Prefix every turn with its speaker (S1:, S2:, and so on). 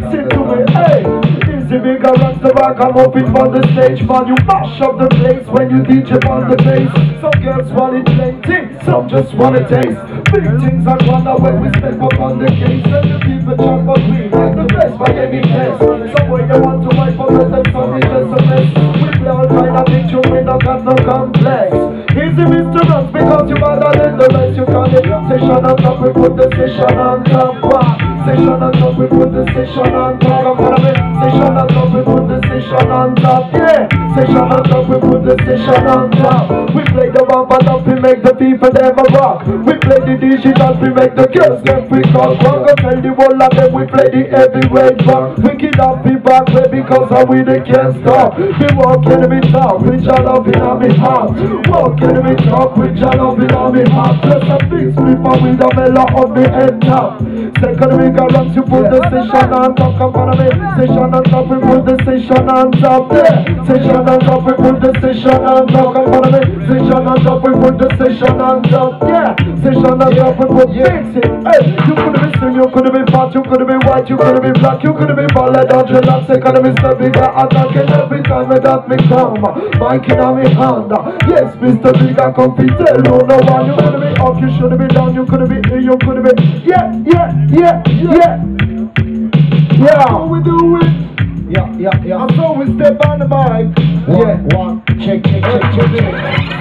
S1: mix it to me, hey. Easy bigger runs the rock, I'm up it on the stage, man. You mash up the place when you DJ on the bass. Some girls want it plenty, some just want to taste. Big things I wonder when we step up on the case. And the people jump on me like the best by any test. Somewhere you want to wipe up and then some is just a mess. We play all kind of picture, we don't got no complex. Easy Mr. Runs because you better than the rest. You call it session on top, we put the session on top. Session on top, we put the session on top. Come on, session on top, we put the session on top. Yeah, session on top, we put the session on top. We play the bumper up, we make the people never rock. We play the digital, we make the girls get freak out. We're gonna tell the whole of them, we play the heavyweight rock. We kid up the back way because of we they can't stop. We walk in me talk, we jam up in on me heart. Walk in me talk, we jam up in on me heart. Plus a big slipper with a mellow on me head top. Second week I run to put the session on top. Come on me, session on top, we put the session on top. Yeah, session on top, we put the session on top. Come on me, session on top, we put the session on top. Yeah, session on top, we put mix it. Hey, you could be slim, you could be fat, you could be white, you could be black, you could be bald, don't not second me step bigger, attacking every time that me come. Mike in on me hand. Yes, Mr. Bigger, come fi tell you no one. You could be up, you should be down, you could be here, you could be. Yeah. How we do it? Yeah. And so we step on the mic.
S2: One, check.